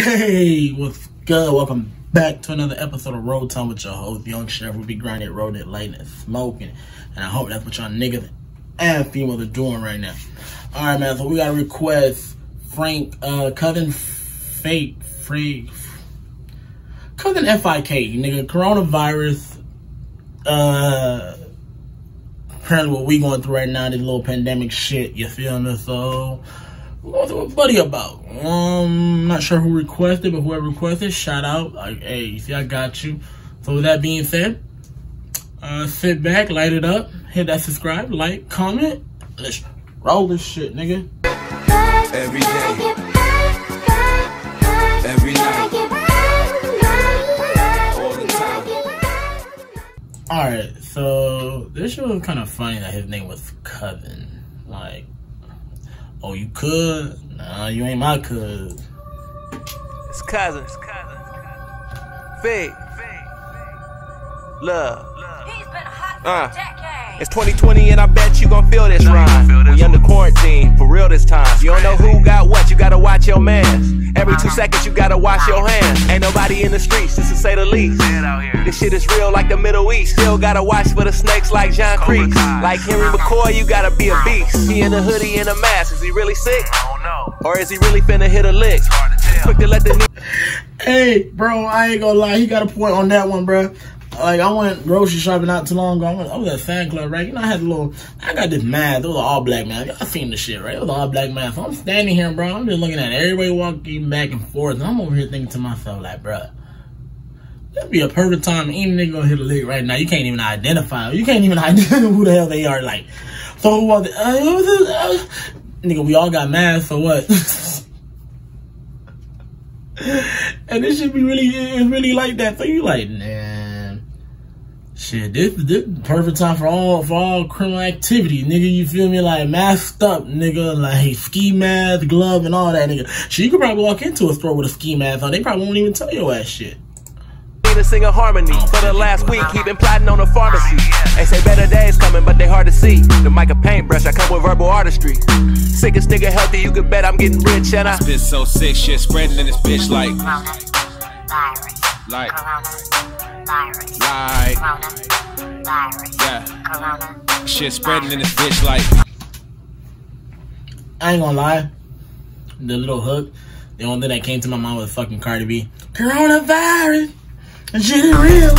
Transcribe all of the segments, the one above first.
Hey, what's good? Welcome back to another episode of RollTime with your host, Young Chef. We be grinding, rolling it, lighting it, smoking. And I hope that's what y'all niggas and females are doing right now. Alright, man, so we got a request. Cousin FIK, nigga, coronavirus. Apparently what we going through right now, this little pandemic shit, you feel me? So, what's a buddy about? Not sure who requested, but whoever requested, shout out. Like, hey, you see, I got you. So with that being said, sit back, light it up, hit that subscribe, like, comment. Let's roll this shit, nigga. Every day, every night, all the time. Alright, so this shit was kind of funny that his name was Cousin. Like, oh, you could? Nah, you ain't my cuz. It's cousin. FIK. Love. He's been hot for decades. It's 2020 and I bet you gon' feel this rhyme. We under quarantine, for real this time. You don't know who got what, you gotta watch your mans. Every 2 seconds you gotta wash your hands. Ain't nobody in the streets, just to say the least. This shit is real like the Middle East. Still gotta watch for the snakes like John Creek. Like Henry McCoy, you gotta be a beast. He in a hoodie and a mask, is he really sick? Or is he really finna hit a lick? Quick to let the Hey, bro, I ain't gonna lie, he got a point on that one, bro. Like, I went grocery shopping not too long ago. I was at fan club, right? You know, I got this mask. It was an all-black mask. Y'all seen the shit, right? It was an all-black mask. So I'm standing here, bro. I'm just looking at everybody walking back and forth. And I'm over here thinking to myself, like, bro, that'd be a perfect time. Any nigga gonna hit a lick right now. You can't even identify them. You can't even identify who the hell they are. Like, so who was it? Nigga, we all got masks, so what? And this should be really like that. So you like, nah. Shit, this is the perfect time for all criminal activity, nigga. You feel me? Like masked up, nigga. Like ski mask, glove, and all that, nigga. Shit, you could probably walk into a store with a ski mask on. They probably won't even tell your ass shit. To sing a harmony for the last week, he been plotting on a pharmacy. They say better days coming, but they hard to see. The mic a paintbrush, I come with verbal artistry. Sickest nigga healthy, you can bet I'm getting rich, and I Spit so sick, shit spreading in this bitch like yeah, shit spreading in this bitch like. I ain't gonna lie, the little hook, the only thing that came to my mind was fucking Cardi B. Coronavirus, and shit is real.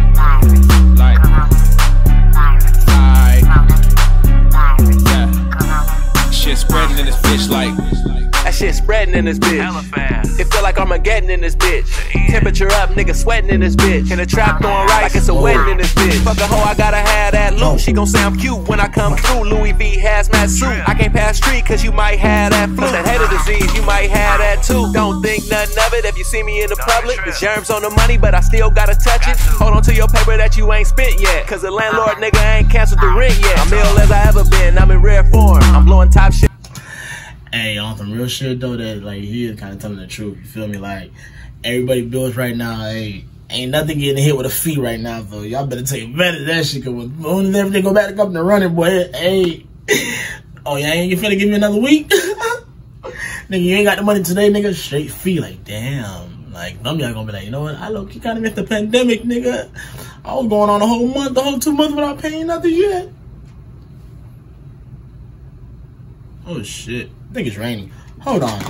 Yeah, shit spreading in this bitch like. that shit spreading in this bitch. It feel like Armageddon in this bitch. Temperature up, nigga sweating in this bitch. And the trap going right like it's a wedding in this bitch. Fuck a hoe, I gotta have that loot. She gon' say I'm cute when I come through. Louis V hazmat suit. I can't pass street cause you might have that flu. That hater disease, you might have that too. Don't think nothing of it if you see me in the public. The germs on the money, but I still gotta touch it. Hold on to your paper that you ain't spent yet. Cause the landlord nigga ain't canceled the rent yet. I'm ill as I ever been, I'm in rare form. I'm blowing top shit. Hey, on some real shit though, that like he is kind of telling the truth. You feel me? Like everybody bills right now. Hey, ain't nothing getting hit with a fee right now. So y'all better take advantage of that shit. Cause when everything go back to come to running, boy. Hey, oh yeah, ain't you finna give me another week? Nigga, you ain't got the money today, nigga. Straight fee. Like damn. Like some y'all gonna be like, you know what? I look, you kind of missed the pandemic, nigga. I was going on a whole month, the whole 2 months without paying nothing yet. Oh shit. I think it's raining. Hold on.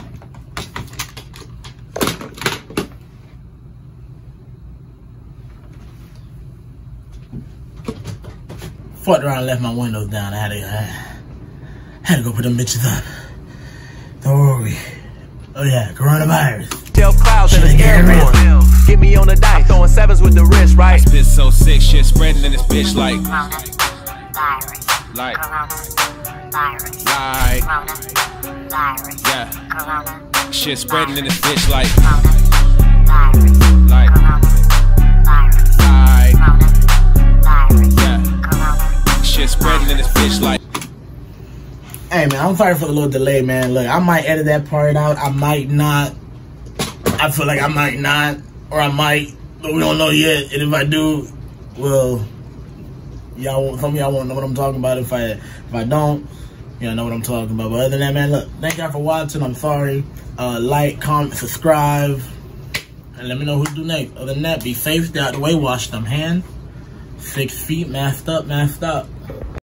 Fucked around and left my windows down. I had to go put them bitches up. Don't worry. Oh yeah, coronavirus. Tell clouds in the airport. Get me on the dice, throwing sevens with the wrist, right? I spit so sick, shit spreading in this bitch like. Yeah, shit spreading in this bitch like. Yeah, shit spreading in this bitch like. Hey man, I'm sorry for the little delay, man. Look, I might edit that part out. I might not. I feel like I might not, or I might, but we don't know yet. And if I do, well, some of y'all won't know what I'm talking about. If I don't, y'all know what I'm talking about. But other than that, man, look, thank y'all for watching. I'm sorry. Like, comment, subscribe, and let me know who to do next. Other than that, be safe, stay out the way, wash them hands. 6 feet, masked up, masked up.